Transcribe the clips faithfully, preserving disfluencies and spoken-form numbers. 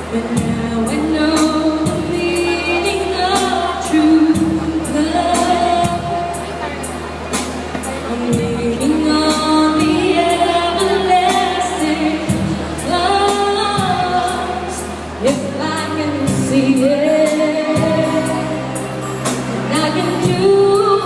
But now I know the meaning of true love. I'm leaning on the everlasting arms. If I can see it, I can do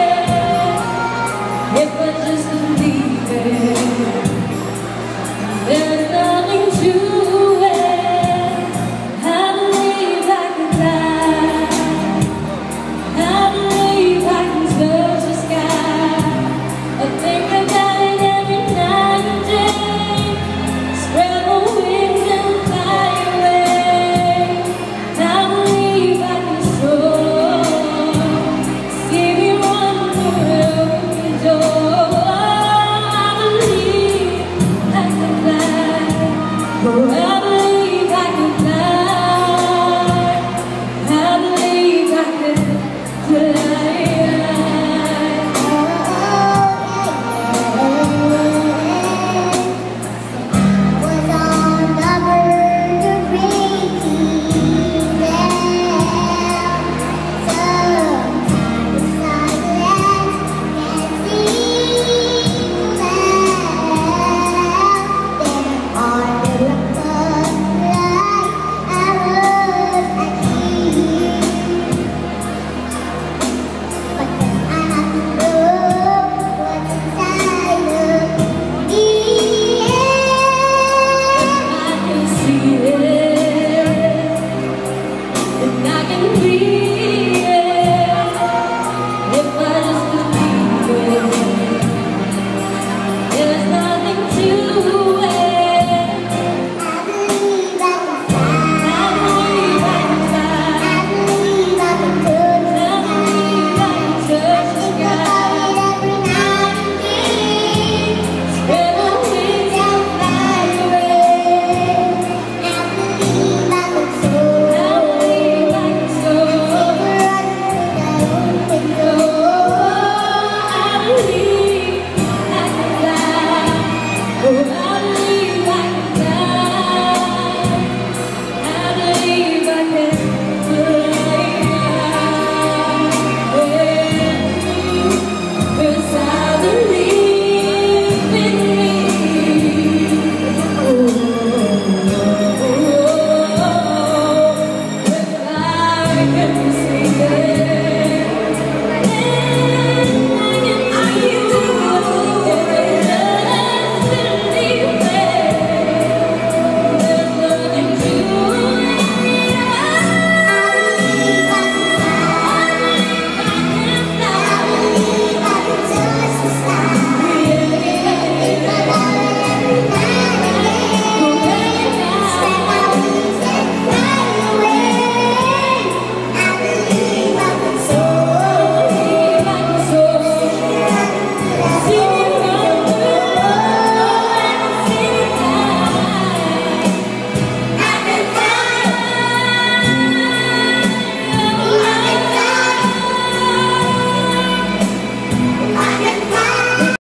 it. If I just believe it, there's nothing to it. I believe I can fly. I believe I can touch the sky. I think about it every night and day. Spread my wings and fly away. I believe I can soar. See me run through the open door. I believe I can fly forever.